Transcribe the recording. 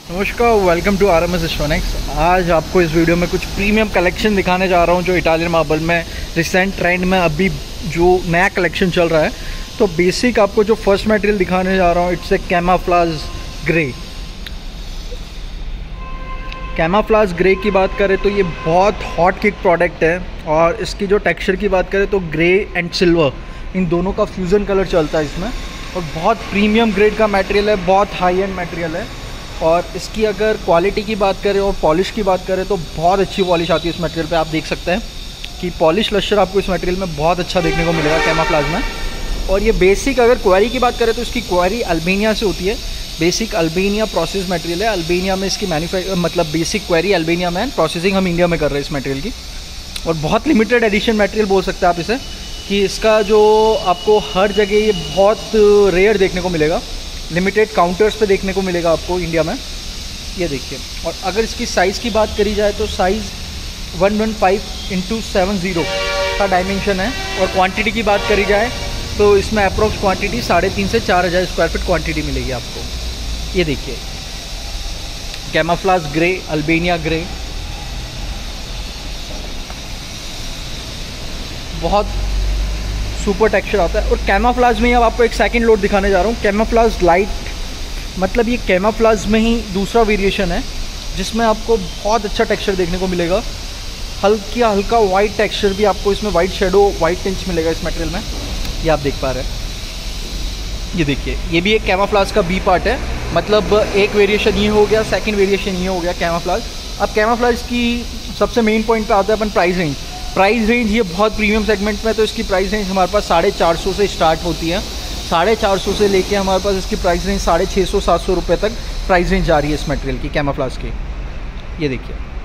नमस्कार, welcome to RMS electronics. आज आपको इस वीडियो में कुछ प्रीमियम कलेक्शन दिखाने जा रहा हूं जो इटालियन मार्बल में रिसेंट ट्रेंड में अभी जो नया कलेक्शन चल रहा है। तो बेसिक आपको जो फर्स्ट मटेरियल दिखाने जा रहा हूं, it's a camouflage grey. Camouflage grey की बात करें तो ये बहुत हॉट किक प्रोडक्ट है और इसकी जो टेक्सचर की बात करें तो ग्रे एंड सिल्वर इन दोनों का फ्यूज़न कलर चलता है इसमें, और बहुत प्रीमियम ग्रेड का मटेरियल है, बहुत हाई एंड मटेरियल है। और इसकी अगर क्वालिटी की बात करें और पॉलिश की बात करें तो बहुत अच्छी पॉलिश आती है इस मटेरियल पे। आप देख सकते हैं कि पॉलिश लश्कर आपको इस मटेरियल में बहुत अच्छा देखने को मिलेगा कैमोफ्लेज में। और ये बेसिक अगर क्वेरी की बात करें तो इसकी क्वेरी अल्बेनिया से होती है। बेसिक अल्बेनिया प्रोसेस मटेरियल है। अल्बेनिया में इसकी मतलब बेसिक क्वेरी अल्बेनिया में, प्रोसेसिंग हम इंडिया में कर रहे हैं इस मटेरियल की। और बहुत लिमिटेड एडिशन मटेरियल बोल सकते हैं आप इसे, कि इसका जो आपको हर जगह ये बहुत रेयर देखने को मिलेगा, लिमिटेड काउंटर्स पे देखने को मिलेगा आपको इंडिया में। ये देखिए। और अगर इसकी साइज़ की बात करी जाए तो साइज़ 115x70 का डायमेंशन है। और क्वांटिटी की बात करी जाए तो इसमें अप्रोक्स क्वांटिटी 3,500 से 4,000 स्क्वायर फीट क्वांटिटी मिलेगी आपको। ये देखिए, कैमोफ्लेज ग्रे, अल्बेनिया ग्रे, बहुत सुपर टेक्सचर आता है। और कैमोफ्लेज में ही अब आपको एक सेकंड लोड दिखाने जा रहा हूँ। कैमोफ्लेज लाइट, मतलब ये कैमोफ्लेज में ही दूसरा वेरिएशन है जिसमें आपको बहुत अच्छा टेक्सचर देखने को मिलेगा। हल्का वाइट टेक्सचर भी आपको इसमें, वाइट शेडो, वाइट टिंच मिलेगा इस मटेरियल में। ये आप देख पा रहे हैं। ये देखिए, ये भी एक कैमोफ्लेज का बी पार्ट है। मतलब एक वेरिएशन ये हो गया, सेकेंड वेरिएशन ये हो गया कैमोफ्लेज। अब कैमोफ्लेज की सबसे मेन पॉइंट पे आता है अपन प्राइस रेंज। प्राइस रेंज ये बहुत प्रीमियम सेगमेंट में, तो इसकी प्राइस रेंज हमारे पास 450 से स्टार्ट होती है। 450 से लेके हमारे पास इसकी प्राइस रेंज 650-700 रुपये तक प्राइस रेंज जा रही है इस मटेरियल की, कैमोफ्लेज की। ये देखिए।